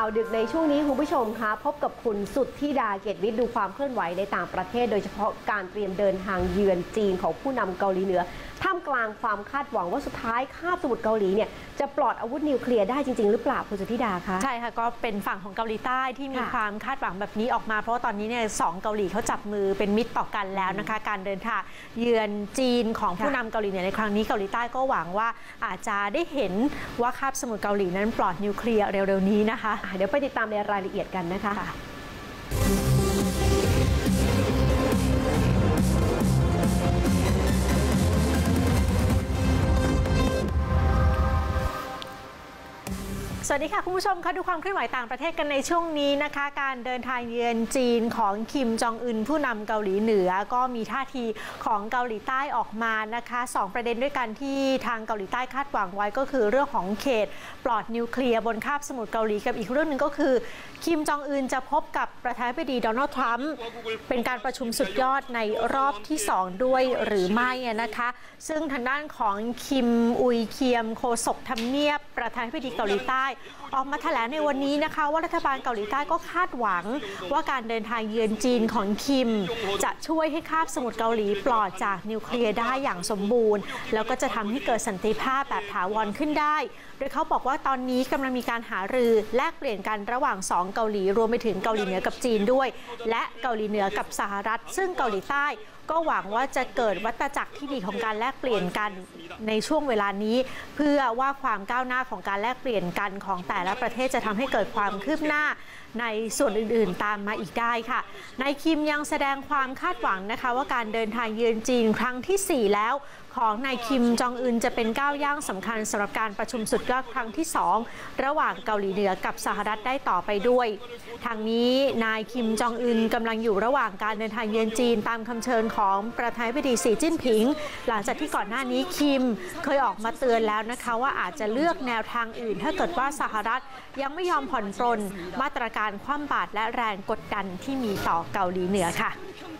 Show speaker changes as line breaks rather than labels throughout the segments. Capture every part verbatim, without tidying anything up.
าวดึกในช่วงนี้คุณผู้ชมคะพบกับคุณสุทธิดาเกตวิทย์ดูความเคลื่อนไหวในต่างประเทศโดยเฉพาะการเตรียมเดินทางเยือนจีนของผู้นำเกาหลีเหนือท่ามกลางความคาดหวังว่าสุดท้ายคาบสมุทรเกาหลีเนี่ยจะปลอดอาวุธนิวเคลียร์ได้จริงๆหรือเปล่าคุณสุทธิดาคะ
ใช่ค่ะก็เป็นฝั่งของเกาหลีใต้ที่มีความคาดหวังแบบนี้ออกมาเพราะว่าตอนนี้เนี่ยสองเกาหลีเขาจับมือเป็นมิตรต่อกันแล้วนะคะการเดินทางเยือนจีนของผู้นำเกาหลีเหนือในครั้งนี้เกาหลีใต้ก็หวังว่าอาจจะได้เห็นว่าคาบสมุทรเกาหลีนั้นปลอดนิวเคลียร์เร็วๆนี้นะคะ
เดี๋ยวไปติดตามในรายละเอียดกันนะคะ
สวัสดีค่ะคุณผู้ชมคะดูความเคลื่อนไหวต่างประเทศกันในช่วงนี้นะคะการเดินทางเยือนจีนของคิมจองอึนผู้นำเกาหลีเหนือก็มีท่าทีของเกาหลีใต้ออกมานะคะสองประเด็นด้วยกันที่ทางเกาหลีใต้คาดหวังไว้ก็คือเรื่องของเขตปลอดนิวเคลียร์บนคาบสมุทรเกาหลีกับอีกเรื่องหนึ่งก็คือคิมจองอึนจะพบกับประธานาธิบดีโดนัลด์ทรัมป์เป็นการประชุมสุดยอดในรอบที่สองด้วยหรือไม่นะคะซึ่งทางด้านของคิมอุยเคียมโฆษกทำเนียบประธานาธิบดีเกาหลีใต้ออกมาแถลงในวันนี้นะคะว่ารัฐบาลเกาหลีใต้ก็คาดหวังว่าการเดินทางเยือนจีนของคิมจะช่วยให้คาบสมุทรเกาหลีปลอดจากนิวเคลียร์ได้อย่างสมบูรณ์แล้วก็จะทำให้เกิดสันติภาพแบบถาวรขึ้นได้โดยเขาบอกว่าตอนนี้กำลังมีการหารือแลกเปลี่ยนกันระหว่างสองเกาหลีรวมไปถึงเกาหลีเหนือกับจีนด้วยและเกาหลีเหนือกับสหรัฐซึ่งเกาหลีใต้ก็หวังว่าจะเกิดวัฏจักรที่ดีของการแลกเปลี่ยนกันในช่วงเวลานี้เพื่อว่าความก้าวหน้าของการแลกเปลี่ยนกันของแต่ละประเทศจะทำให้เกิดความคืบหน้าในส่วนอื่นๆตามมาอีกได้ค่ะนายคิมยังแสดงความคาดหวังนะคะว่าการเดินทางเยือนจีนครั้งที่สี่แล้วของนายคิมจองอึนจะเป็นก้าวย่างสำคัญสำหรับการประชุมสุดยอดครั้งที่สองระหว่างเกาหลีเหนือกับสหรัฐได้ต่อไปด้วยทางนี้นายคิมจองอึนกำลังอยู่ระหว่างการเดินทางเยือนจีนตามคำเชิญของประธานาธิบดีสีจิ้นผิงหลังจากที่ก่อนหน้านี้คิมเคยออกมาเตือนแล้วนะคะว่าอาจจะเลือกแนวทางอื่นถ้าเกิดว่าสหรัฐยังไม่ยอมผ่อนปรนมาตรการคว่ำบาตรและแรงกดดันที่มีต่อเกาหลีเหนือค่ะ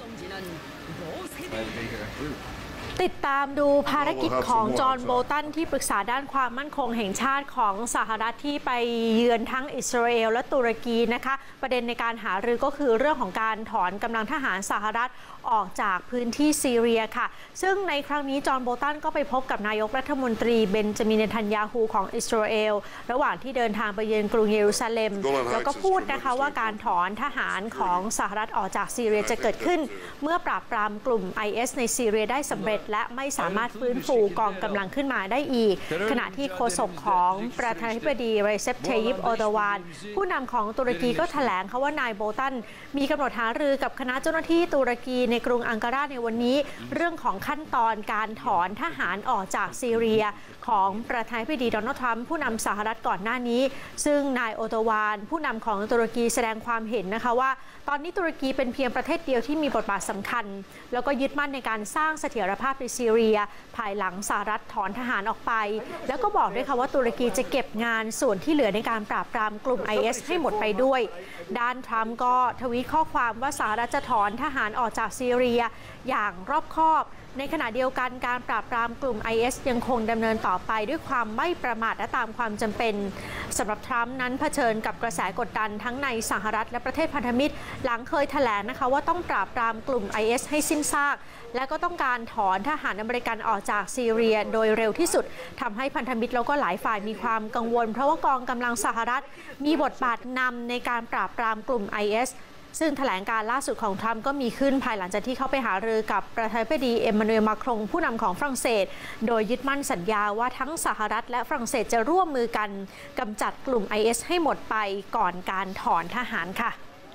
ติดตามดูภารกิจของจอห์นโบลตันที่ปรึกษาด้านความมั่นคงแห่งชาติของสหรัฐที่ไปเยือนทั้งอิสราเอลและตุรกีนะคะประเด็นในการหารือก็คือเรื่องของการถอนกำลังทหารสหรัฐออกจากพื้นที่ซีเรียค่ะซึ่งในครั้งนี้จอห์นโบลตันก็ไปพบกับนายกรัฐมนตรีเบนจามิน เนทันยาฮูของอิสราเอลระหว่างที่เดินทางไปเยือนกรุงเยรูซาเล็มแล้วก็พูดนะคะว่าการถอนทหารของสหรัฐออกจากซีเรียจะเกิดขึ้นเมื่อปราบปรามกลุ่ม ไอ เอส ในซีเรียได้สำเร็จและไม่สามารถฟื้นฟูกองกำลังขึ้นมาได้อีกขณะที่โฆษกของประธานาธิบดีเรเซป เทยิป เออร์โดวานผู้นำของตุรกีก็แถลงค่ะว่านายโบลตันมีกำหนดหารือกับคณะเจ้าหน้าที่ตุรกีในกรุงอังการาในวันนี้เรื่องของขั้นตอนการถอนทหารออกจากซีเรียของประธานาธิบดีโดนัลด์ทรัมป์ผู้นำสหรัฐก่อนหน้านี้ซึ่งนายโอโตวานผู้นำของตุรกีแสดงความเห็นนะคะว่าตอนนี้ตุรกีเป็นเพียงประเทศเดียวที่มีบทบาทสำคัญแล้วก็ยึดมั่นในการสร้างเสถียรภาพในซีเรียภายหลังสหรัฐถอนทหารออกไปแล้วก็บอกด้วยค่ะว่าตุรกีจะเก็บงานส่วนที่เหลือในการปราบปรามกลุ่ม ไอ เอส ให้หมดไปด้วยด้านทรัมป์ก็ทวีตข้อความว่าสหรัฐจะถอนทหารออกจากซีเรียอย่างรอบคอบในขณะเดียวกันการปราบปรามกลุ่ม ไอ เอส ยังคงดำเนินต่อไปด้วยความไม่ประมาทและตามความจำเป็นสำหรับทรัมป์นั้นเผชิญกับกระแสกดดันทั้งในสหรัฐและประเทศพันธมิตรหลังเคยแถลงนะคะว่าต้องปราบปรามกลุ่ม ไอ เอส ให้สิ้นซากและก็ต้องการถอนทหารอเมริกันออกจากซีเรียโดยเร็วที่สุดทำให้พันธมิตรแล้วก็หลายฝ่ายมีความกังวลเพราะว่ากองกำลังสหรัฐมีบทบาทนำในการปราบปรามกลุ่ม ไอ เอสซึ่งแถลงการล่าสุดของทรัมป์ก็มีขึ้นภายหลังจากที่เขาไปหารือกับประธานาธิบดีเอ็มมานูเอล มาครงผู้นำของฝรั่งเศสโดยยึดมั่นสัญญาว่าทั้งสหรัฐและฝรั่งเศสจะร่วมมือกันกำจัดกลุ่ม ไอ เอส ให้หมดไปก่อนการถอนทหารค่ะ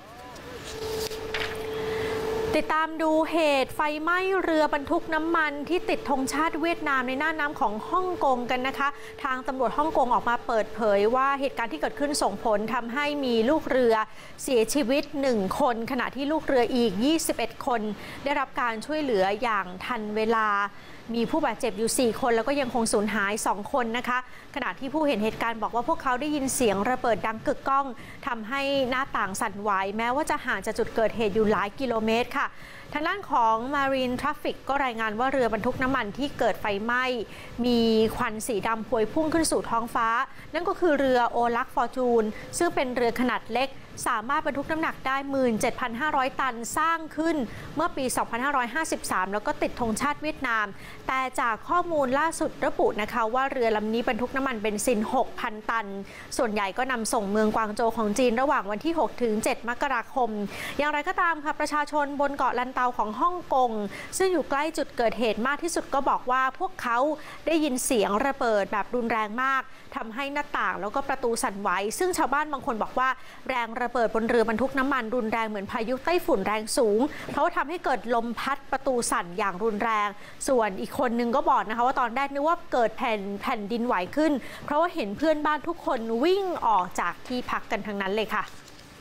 ติดตามดูเหตุไฟไหม้เรือบรรทุกน้ำมันที่ติดธงชาติเวียดนามในน่านน้ำของฮ่องกงกันนะคะทางตำรวจฮ่องกงออกมาเปิดเผยว่าเหตุการณ์ที่เกิดขึ้นส่งผลทำให้มีลูกเรือเสียชีวิตหนึ่งคนขณะที่ลูกเรืออีกยี่สิบเอ็ดคนได้รับการช่วยเหลืออย่างทันเวลามีผู้บาดเจ็บอยู่สี่คนแล้วก็ยังคงสูญหายสองคนนะคะขณะที่ผู้เห็นเหตุการณ์บอกว่าพวกเขาได้ยินเสียงระเบิดดังกึกก้องทำให้หน้าต่างสั่นไหวแม้ว่าจะห่างจากจุดเกิดเหตุอยู่หลายกิโลเมตรค่ะค่ะทางด้านของ Marine Traffic ก็รายงานว่าเรือบรรทุกน้ำมันที่เกิดไฟไหม้มีควันสีดำพวยพุ่งขึ้นสู่ท้องฟ้านั่นก็คือเรือโอลักฟอร์จูนซึ่งเป็นเรือขนาดเล็กสามารถบรรทุกน้ำหนักได้ หนึ่งหมื่นเจ็ดพันห้าร้อย ตันสร้างขึ้นเมื่อปี สองพันห้าร้อยห้าสิบสาม แล้วก็ติดธงชาติเวียดนามแต่จากข้อมูลล่าสุดระบุนะคะว่าเรือลำนี้บรรทุกน้ำมันเบนซิน หกพัน ตันส่วนใหญ่ก็นำส่งเมืองกวางโจวของจีนระหว่างวันที่ หกถึงเจ็ด มกราคมอย่างไรก็ตามค่ะประชาชนบนเกาะลันเตาของฮ่องกงซึ่งอยู่ใกล้จุดเกิดเหตุมากที่สุดก็บอกว่าพวกเขาได้ยินเสียงระเบิดแบบรุนแรงมากทำให้หน้าต่างแล้วก็ประตูสั่นไหวซึ่งชาวบ้านบางคนบอกว่าแรงระเบิดบนเรือบรรทุกน้ำมันรุนแรงเหมือนพายุไต้ฝุ่นแรงสูงเพราะทำให้เกิดลมพัดประตูสั่นอย่างรุนแรงส่วนอีกคนนึงก็บอกนะคะว่าตอนแรกนึกว่าเกิดแผ่นแผ่นดินไหวขึ้นเพราะว่าเห็นเพื่อนบ้านทุกคนวิ่งออกจากที่พักกันทั้งนั้นเลยค่ะ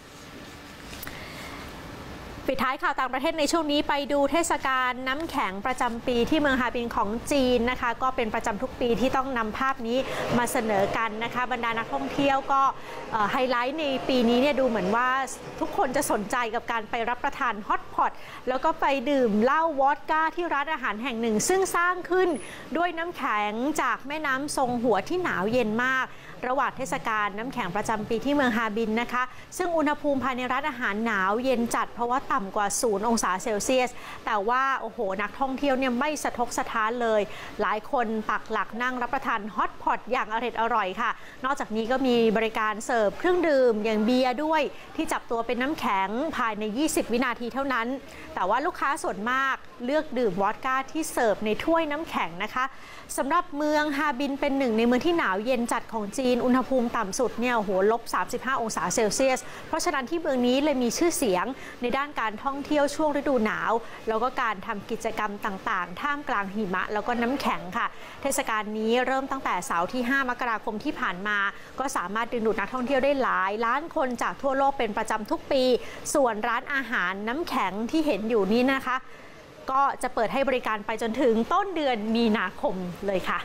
ปิดท้ายข่าวต่างประเทศในช่วงนี้ไปดูเทศกาลน้ำแข็งประจำปีที่เมืองฮาร์บินของจีนนะคะก็เป็นประจำทุกปีที่ต้องนำภาพนี้มาเสนอกันนะคะบรรดานักท่องเที่ยวก็ไฮไลท์ในปีนี้เนี่ยดูเหมือนว่าทุกคนจะสนใจกับการไปรับประทานฮอตพอตแล้วก็ไปดื่มเหล้าวอดก้าที่ร้านอาหารแห่งหนึ่งซึ่งสร้างขึ้นด้วยน้ำแข็งจากแม่น้ำทรงหัวที่หนาวเย็นมากระหว่างเทศกาลน้ำแข็งประจำปีที่เมืองฮาร์บินนะคะซึ่งอุณหภูมิภายในร้านอาหารหนาวเย็นจัดเพราะว่าต่ำกว่าศูนย์องศาเซลเซียสแต่ว่าโอ้โหนักท่องเที่ยวเนี่ยไม่สะทกสะท้านเลยหลายคนปักหลักนั่งรับประทานฮอตพอตอย่างอร่อยอร่อยค่ะนอกจากนี้ก็มีบริการเสิร์ฟเครื่องดื่มอย่างเบียร์ด้วยที่จับตัวเป็นน้ำแข็งภายในยี่สิบวินาทีเท่านั้นแต่ว่าลูกค้าส่วนมากเลือกดื่มวอดก้าที่เสิร์ฟในถ้วยน้ำแข็งนะคะสำหรับเมืองฮาร์บินเป็นหนึ่งในเมืองที่หนาวเย็นจัดของจีนอุณหภูมิต่ำสุดเนี่ยโอ้โหลบสามสิบห้าองศาเซลเซียสเพราะฉะนั้นที่เมืองนี้เลยมีชื่อเสียงในด้านการท่องเที่ยวช่วงฤดูหนาวแล้วก็การทำกิจกรรมต่างๆท่ามกลางหิมะแล้วก็น้ำแข็งค่ะเทศกาลนี้เริ่มตั้งแต่เสาร์ที่ห้ามกราคมที่ผ่านมาก็สามารถดึงดูดนักท่องเที่ยวได้หลายล้านคนจากทั่วโลกเป็นประจำทุกปีส่วนร้านอาหารน้ำแข็งที่เห็นอยู่นี้นะคะก็จะเปิดให้บริการไปจนถึงต้นเดือนมีนาคมเลยค่ะ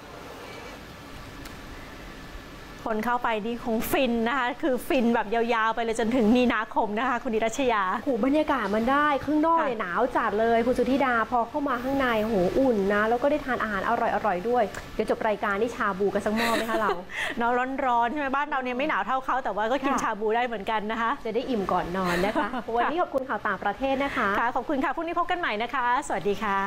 คนเข้าไปนี่คงฟินนะคะคือฟินแบบยาวๆไปเลยจนถึงมีนาคมนะคะคุณดิรัชยา
โหบรรยากาศมันได้ข้างนอกเนี่ยหนาวจัดเลยคุณสุธิดาพอเข้ามาข้างในโหอุ่นนะแล้วก็ได้ทานอาหารอร่อยๆด้วยเดี๋ยวจบรายการนี่ชาบูกันสักหม้อไหมคะเราเนาะร้อนๆใช่ไหมบ้านเราเนี่ยไม่หนาวเท่าเขาแต่ว่าก็กินชาบูได้เหมือนกันนะคะจะได้อิ่มก่อนนอนนะคะวันนี้ขอบคุณข่าวต่างประเทศนะคะ
ขอบคุณค่ะพรุ่งนี้พบกันใหม่นะคะสวัสดีค่ะ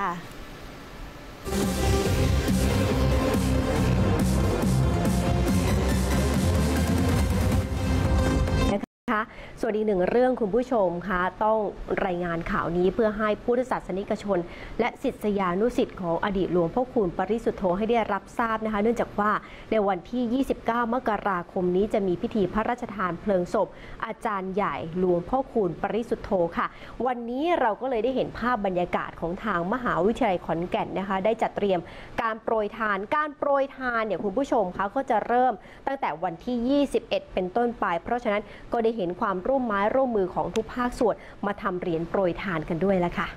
ส่วนอีกหนึ่งเรื่องคุณผู้ชมคะต้องรายงานข่าวนี้เพื่อให้พุทธศาสนิกชนและศิษยานุศิษย์ของอดีตหลวงพ่อคูณปริสุทธโธให้ได้รับทราบนะคะเนื่องจากว่าในวันที่ ยี่สิบเก้า มกราคมนี้จะมีพิธีพระราชทานเพลิงศพอาจารย์ใหญ่หลวงพ่อคูณปริสุทธโธค่ะวันนี้เราก็เลยได้เห็นภาพบรรยากาศของทางมหาวิทยาลัยขอนแก่นนะคะได้จัดเตรียมการโปรยทานการโปรยทานเนี่ยคุณผู้ชมคะก็จะเริ่มตั้งแต่วันที่ ยี่สิบเอ็ด เป็นต้นไปเพราะฉะนั้นก็ได้เห็นความร่วมไม้ร่วมมือของทุกภาคส่วนมาทำเหรียญโปรยทานกันด้วยแล้วค่ะ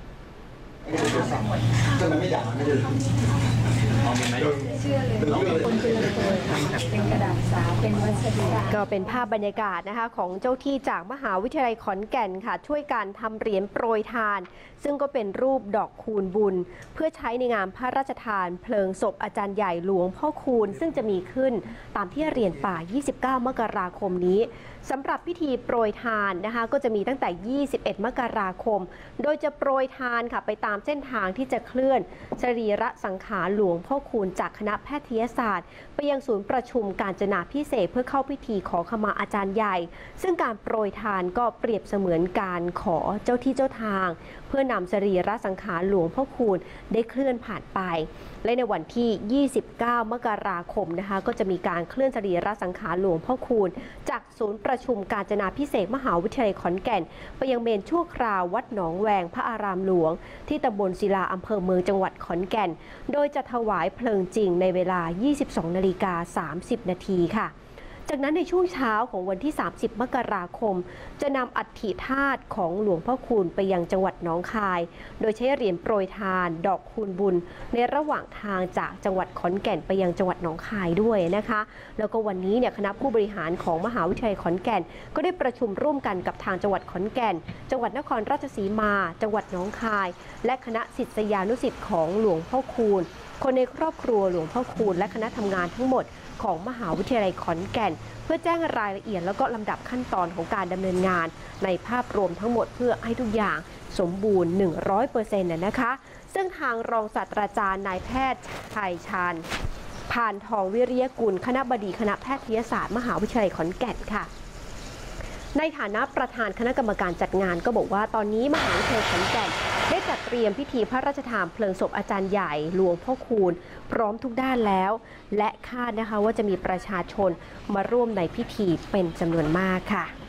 ก็เป็นภาพบรรยากาศนะคะของเจ้าที่จากมหาวิทยาลัยขอนแก่นค่ะช่วยการทำเหรียญโปรยทานซึ่งก็เป็นรูปดอกคูณบุญเพื่อใช้ในงานพระราชทานเพลิงศพอาจารย์ใหญ่หลวงพ่อคูณซึ่งจะมีขึ้นตามที่เรียนป่ายี่สิบเก้ามกราคมนี้สำหรับพิธีโปรยทานนะคะก็จะมีตั้งแต่ยี่สิบเอ็ดมกราคมโดยจะโปรยทานค่ะไปตามเส้นทางที่จะเคลื่อนสรีระสังขารหลวงพ่อคูณจากคณะแพทยศาสตร์ไปยังศูนย์ประชุมกาญจนาภิเษกเพื่อเข้าพิธีขอขมาอาจารย์ใหญ่ซึ่งการโปรยทานก็เปรียบเสมือนการขอเจ้าที่เจ้าทางเพื่อนำสรีระสังขารหลวงพ่อคูณได้เคลื่อนผ่านไปและในวันที่ยี่สิบเก้ามกราคมนะคะก็จะมีการเคลื่อนสรีระสังขารหลวงพ่อคูณจากศูนย์ประชุมกาญจนาภิเษกมหาวิทยาลัยขอนแก่นไปยังเมนชั่วคราววัดหนองแวงพระอารามหลวงที่ตำบลศิลาอำเภอเมืองจังหวัดขอนแก่นโดยจะถวายเพลิงจริงในเวลา ยี่สิบสองนาฬิกาสามสิบนาทีค่ะจะจากนั้นในช่วงเช้าของวันที่ สามสิบ มกราคมจะนำอัฐิธาตุของหลวงพ่อคูณไปยังจังหวัดหนองคาย โดยใช้เหรียญโปรยทานดอกคูณบุญในระหว่างทางจากจังหวัดขอนแก่นไปยังจังหวัดหนองคายด้วยนะคะแล้วก็วันนี้เนี่ยคณะผู้บริหารของมหาวิทยาลัยขอนแก่นก็ได้ประชุมร่วมกันกับทางจังหวัดขอนแก่นจังหวัดนครราชสีมา จังหวัดหนองคายและคณะศิษยานุศิษย์ของหลวงพ่อคูณคนในครอบครัวหลวงพ่อคูณและคณะทำงานทั้งหมดของมหาวิทยาลัยขอนแก่นเพื่อแจ้งรายละเอียดแล้วก็ลำดับขั้นตอนของการดำเนินงานในภาพรวมทั้งหมดเพื่อให้ทุกอย่างสมบูรณ์ หนึ่งร้อยเปอร์เซ็นต์ นะคะซึ่งทางรองศาสตราจารย์นายแพทย์ชัยชาญพานทองวิริยกุลคณบดีคณะแพทยศาสตร์มหาวิทยาลัยขอนแก่นค่ะในฐานะประธานคณะกรรมการจัดงานก็บอกว่าตอนนี้มหาวิทยาลัยขอนแก่นได้จัดเตรียมพิธีพระราชทานเพลิงศพอาจารย์ใหญ่หลวงพ่อคูณพร้อมทุกด้านแล้วและคาดนะคะว่าจะมีประชาชนมาร่วมในพิธีเป็นจำนวนมากค่ะ